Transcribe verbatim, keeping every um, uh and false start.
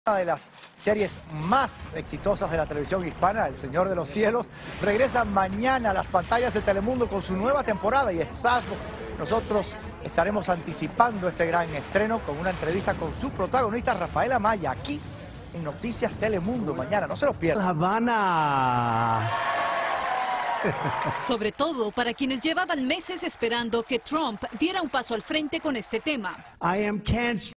Una de las series más exitosas de la televisión hispana, El Señor de los Cielos, regresa mañana a las pantallas de Telemundo con su nueva temporada y estás, nosotros estaremos anticipando este gran estreno con una entrevista con su protagonista Rafael Amaya aquí en Noticias Telemundo mañana, no se lo pierdan. La Habana. Sobre todo para quienes llevaban meses esperando que Trump diera un paso al frente con este tema. I am cancer.